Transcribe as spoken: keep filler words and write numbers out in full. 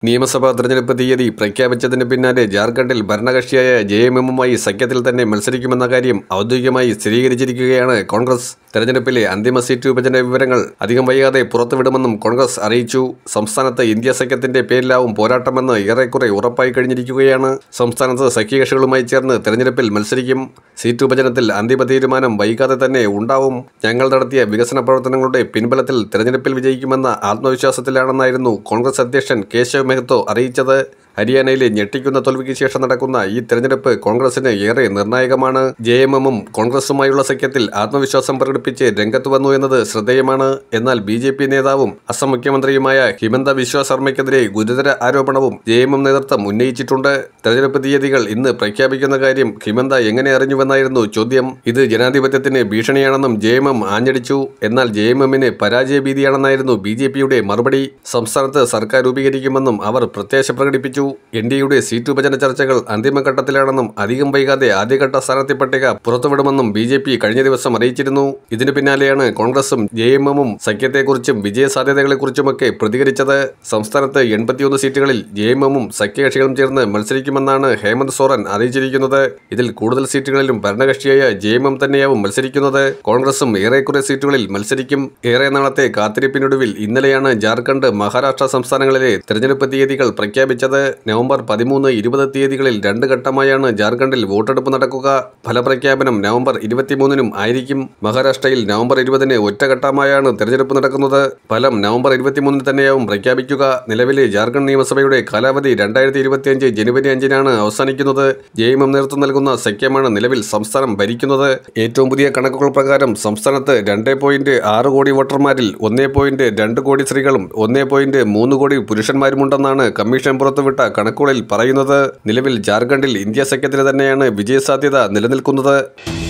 നിയമസഭാ തെരഞ്ഞെടുപ്പ് തീയതി പ്രഖ്യാപിച്ചതിന് പിന്നാലെ ജാർഖണ്ഡിൽ ഭരണകക്ഷിയായ ജെ എം എമ്മുമായി സഖ്യത്തിൽ തന്നെ മത്സരിക്കുമെന്ന കാര്യം ഔദ്യോഗികമായി സ്ഥിരീകരിച്ചിരിക്കുകയാണ് കോൺഗ്രസ്. തെരഞ്ഞെടുപ്പിലെ അന്തിമ സീറ്റ് വിഭജന വിവരങ്ങൾ അധികം വൈകാതെ പുറത്തുവിടുമെന്നും കോൺഗ്രസ് അറിയിച്ചു. സംസ്ഥാനത്ത് ഇന്ത്യ സഖ്യത്തിന്റെ പേരിലാവും പോരാട്ടമെന്ന് ഏറെക്കുറെ ഉറപ്പായി കഴിഞ്ഞിരിക്കുകയാണ്. സംസ്ഥാനത്ത് സഖ്യകക്ഷികളുമായി ചേർന്ന് തെരഞ്ഞെടുപ്പിൽ മത്സരിക്കും. സീറ്റ് വിഭജനത്തിൽ അന്തിമ തീരുമാനം വൈകാതെ തന്നെ ഉണ്ടാവും. ഞങ്ങൾ നടത്തിയ വികസന പ്രവർത്തനങ്ങളുടെ പിൻബലത്തിൽ തെരഞ്ഞെടുപ്പിൽ വിജയിക്കുമെന്ന ആത്മവിശ്വാസത്തിലാണെന്നായിരുന്നു കോൺഗ്രസ് അധ്യക്ഷൻ കേശവ് മെഹ്തോ അറിയിച്ചത്. ഹരിയാനയിലെ ഞെട്ടിക്കുന്ന തോൽവിക്ക് ശേഷം നടക്കുന്ന ഈ തെരഞ്ഞെടുപ്പ് കോൺഗ്രസിന് ഏറെ നിർണായകമാണ്. ജെ എം എമ്മും കോൺഗ്രസുമായുള്ള സഖ്യത്തിൽ ആത്മവിശ്വാസം പ്രകടിപ്പിച്ച് രംഗത്ത് വന്നു എന്നത് ശ്രദ്ധേയമാണ്. എന്നാൽ ബി ജെ പി നേതാവും അസം മുഖ്യമന്ത്രിയുമായ ഹിമന്ത ബിശ്വ ശർമ്മയ്ക്കെതിരെ ഗുരുതര ആരോപണവും ജെ എം എം നേതൃത്വം ഉന്നയിച്ചിട്ടുണ്ട്. തെരഞ്ഞെടുപ്പ് തീയതികൾ ഇന്ന് പ്രഖ്യാപിക്കുന്ന കാര്യം ഹിമന്ത എങ്ങനെ അറിഞ്ഞുവെന്നായിരുന്നു ചോദ്യം. ഇത് ജനാധിപത്യത്തിന് ഭീഷണിയാണെന്നും ജെ എം എം ആഞ്ഞടിച്ചു. എന്നാൽ ജെ എം എമ്മിന് പരാജയ ഭീതിയാണെന്നായിരുന്നു ബി ജെ പിയുടെ മറുപടി. സംസ്ഥാനത്ത് സർക്കാർ രൂപീകരിക്കുമെന്നും അവർ പ്രത്യാശ പ്രകടിപ്പിച്ചു. എൻ ഡി എയുടെ സീറ്റ് വിഭജന ചർച്ചകൾ അന്തിമഘട്ടത്തിലാണെന്നും അധികം വൈകാതെ ആദ്യഘട്ട സ്ഥാനാർത്ഥി പട്ടിക പുറത്തുവിടുമെന്നും ബി ജെ പി കഴിഞ്ഞ ദിവസം അറിയിച്ചിരുന്നു. ഇതിനു പിന്നാലെയാണ് കോൺഗ്രസും ജെ എം എമ്മും സഖ്യത്തെക്കുറിച്ചും വിജയ സാധ്യതകളെക്കുറിച്ചുമൊക്കെ പ്രതികരിച്ചത്. സംസ്ഥാനത്ത് എൺപത്തിയൊന്ന് സീറ്റുകളിൽ ജെ എം എമ്മും സഖ്യകക്ഷികളും ചേർന്ന് മത്സരിക്കുമെന്നാണ് ഹേമന്ത് സോറൻ അറിയിച്ചിരിക്കുന്നത്. ഇതിൽ കൂടുതൽ സീറ്റുകളിലും ഭരണകക്ഷിയായ ജെ എം എം തന്നെയാവും മത്സരിക്കുന്നത്. കോൺഗ്രസും ഏറെക്കുറെ സീറ്റുകളിൽ മത്സരിക്കും. ഏറെ നാളത്തെ കാത്തിരിപ്പിനൊടുവിൽ ഇന്നലെയാണ് ജാർഖണ്ഡ്, മഹാരാഷ്ട്ര സംസ്ഥാനങ്ങളിലെ തെരഞ്ഞെടുപ്പ് തീയതികൾ പ്രഖ്യാപിച്ചത്. നവംബർ പതിമൂന്ന് ഇരുപത് തീയതികളിൽ രണ്ട് ഘട്ടമായാണ് ജാർഖണ്ഡിൽ വോട്ടെടുപ്പ് നടക്കുക. ഫലപ്രഖ്യാപനം നവംബർ ഇരുപത്തിമൂന്നിനും ആയിരിക്കും. മഹാരാഷ്ട്രയിൽ നവംബർ ഇരുപതിന് ഒറ്റഘട്ടമായാണ് തെരഞ്ഞെടുപ്പ് നടക്കുന്നത്. ഫലം നവംബർ ഇരുപത്തിമൂന്നിന് തന്നെയാവും പ്രഖ്യാപിക്കുക. നിലവിലെ ജാർഖണ്ഡ് നിയമസഭയുടെ കാലാവധി രണ്ടായിരത്തി ഇരുപത്തിയഞ്ച് ജനുവരി അഞ്ചിനാണ് അവസാനിക്കുന്നത്. ജെ എം എം നേതൃത്വം നൽകുന്ന സഖ്യമാണ് നിലവിൽ സംസ്ഥാനം ഭരിക്കുന്നത്. ഏറ്റവും പുതിയ കണക്കുകൾ പ്രകാരം സംസ്ഥാനത്ത് രണ്ട് പോയിന്റ് ആറ് കോടി വോട്ടർമാരിൽ ഒന്നേ പോയിന്റ് രണ്ട് കോടി സ്ത്രീകളും ഒന്നേ പോയിന്റ് മൂന്ന് കോടി പുരുഷന്മാരുമുണ്ടെന്നാണ് കമ്മീഷൻ പുറത്തുവിട്ട കണക്കുകളിൽ പറയുന്നത്. നിലവിൽ ജാർഖണ്ഡിൽ ഇന്ത്യ സഖ്യത്തിന് തന്നെയാണ് വിജയസാധ്യത നിലനിൽക്കുന്നത്.